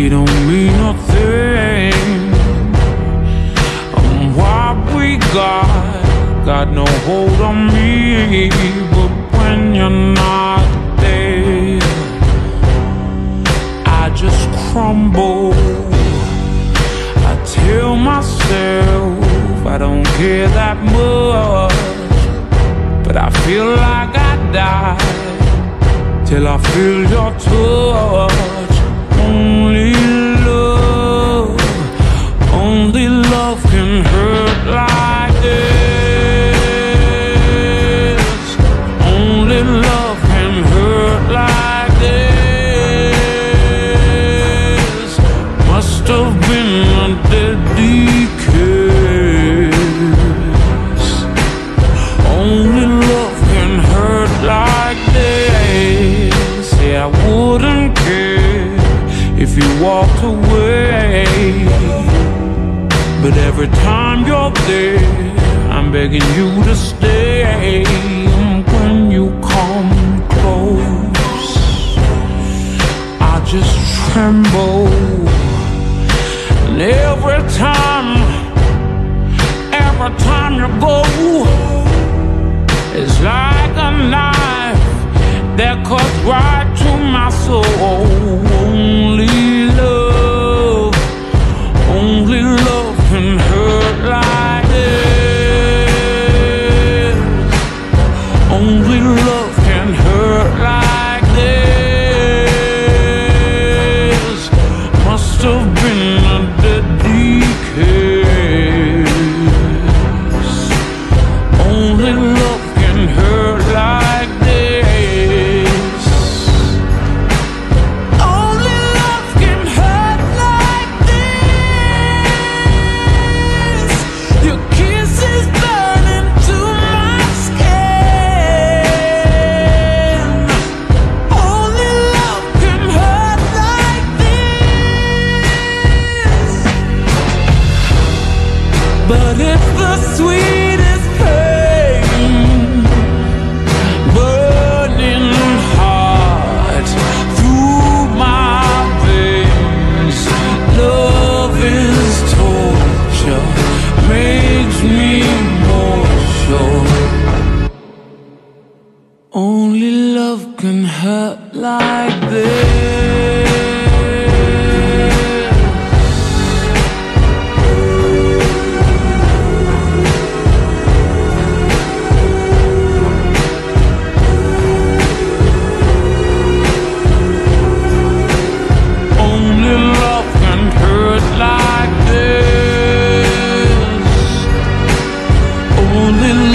she don't mean a thing. What we got no hold on me. But when you're not there, I just crumble. I tell myself I don't care that much, but I feel like I die till I feel your touch. Only love can hurt like this. Only love can hurt like this. Must have been a deadly kiss. Only love can hurt like this. Yeah, I wouldn't care if you walked away, but every time you're there, I'm begging you to stay. When you come close, I just tremble. And every time you go, it's like a knife that cuts right to my soul. Only love can hurt like this. Only love can hurt like this. Must have been a deadly kiss. Only love can hurt like this. Only love can hurt like this. Your kiss is burning to my skin. Only love can hurt like this. But it's the sweetest pain, burning hot through my veins. Love is torture, makes me more sure. Only love can hurt like this. Only love can hurt like this. Only